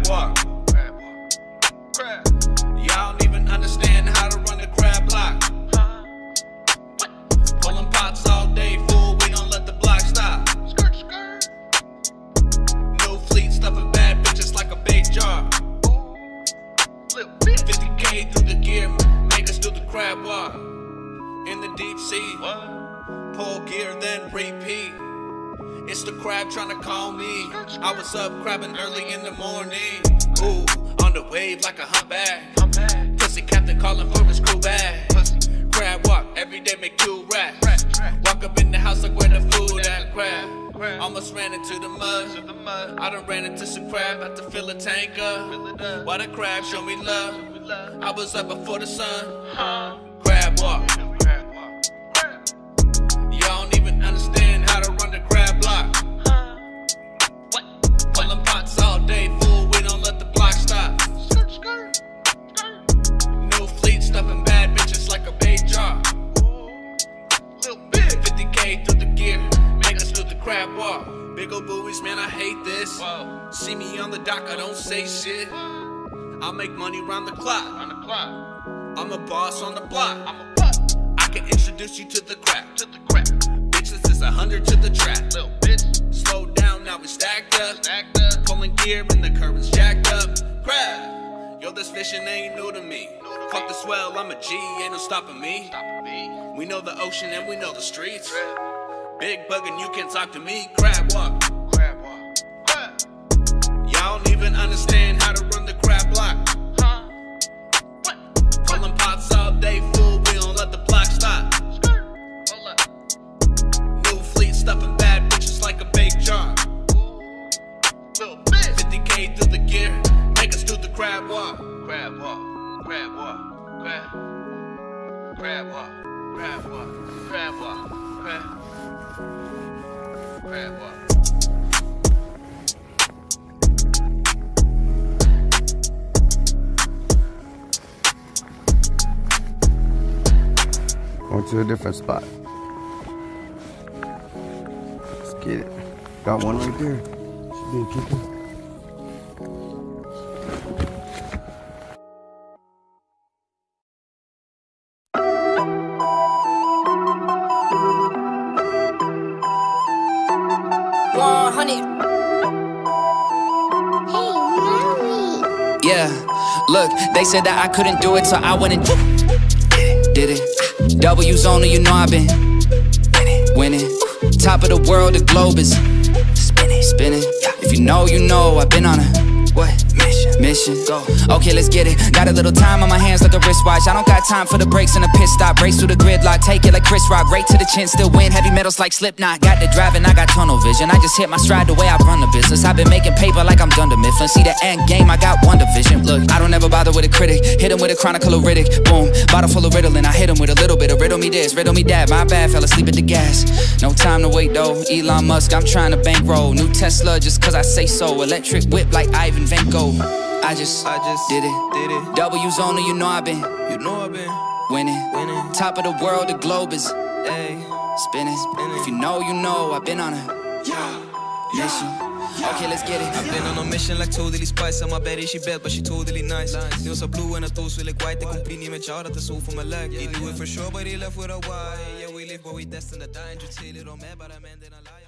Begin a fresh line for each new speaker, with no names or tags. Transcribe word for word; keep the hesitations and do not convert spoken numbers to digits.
walk. Y'all don't even understand how to run the crab block. Pulling pots all day, fool, we don't let the block stop. New fleet stuffing bad bitches like a big jar. fifty K through the gear, make us do the crab walk. In the deep sea, pull gear then repeat. It's the crab trying to call me. I was up crabbing early in the morning. Ooh, on the wave like a humpback. Pussy captain calling for his crew back. Crab walk, every day make two rats. Walk up in the house like where the food at. Crab, almost ran into the mud. I done ran into some crab, had to fill a tank up. Why the crab show me love? I was up before the sun. Crab walk. Y'all don't even understand how to run the crab block. Pulling pots all day, fool, we don't let the block stop. New fleet stuffing bad bitches like a big jar. fifty K through the gear, make us do the crab walk. Big ol' buoys, man, I hate this. See me on the dock, I don't say shit. I make money round the clock. I'm a boss on the block. I can introduce you to the crab. Bitches is a hundred to the trap. Slow down, now we stacked up. Pulling gear and the curb is jacked up. Crab, yo, this fishing ain't new to me. Fuck the swell, I'm a G, ain't no stopping me. We know the ocean and we know the streets. Big bug and you can't talk to me. Crab walk. Y'all don't even understand how to run the crab block. Pulling pots all day, fool, we don't let the block stop. New fleet stuffing bad bitches like a big jar. fifty K through the gear, make us do the crab walk. Crab walk, crab walk, crab, crab walk, crab walk, crab walk, crab, crab walk.
Going to a different spot. Let's get it. Got one right there. Should be a keeper.
one hundred. Hey, mommy. Yeah, look, they said that I couldn't do it, so I went and did it. W's only, you know I've been winning. Top of the world, the globe is spinning, spinning. If you know, you know, I've been on a what? Mission, mission. Go. Okay, let's get it. Got a little time on my hands like a wristwatch. I don't got time for the brakes and a pit stop. Race through the gridlock, take it like Chris Rock. Right to the chin, still win. Heavy metals like Slipknot. Got the driving, I got tunnel vision. I just hit my stride the way I run the business. I've been making paper like I'm Dunder Mifflin. See the end game, I got one division. Look, I don't ever bother with a critic. Hit him with a chronicle of Riddick. Boom, bottle full of Ritalin. I hit him with a little bit of riddle me this, riddle me that. My bad, fell asleep at the gas. No time to wait though. Elon Musk, I'm trying to bankroll. New Tesla just cause I say so. Electric whip like Ivan Vanko. I just, I just did it, did it. W's only, you know I've been, you know I've been winning, winning. Top of the world, the globe is, ay, spinning. spinning. If you know, you know, I've been on a yeah, mission. Yeah. Okay, let's get it.
I've been on a mission like totally spice. I'm a baddie, she bad, but she totally nice. Nails so blue and her toes feel like white. They complete me, child at the soul for my leg. He knew it for sure, but he left with a why. Yeah, we live, but we destined to die. And you tell it on mad, but I man, then I lie.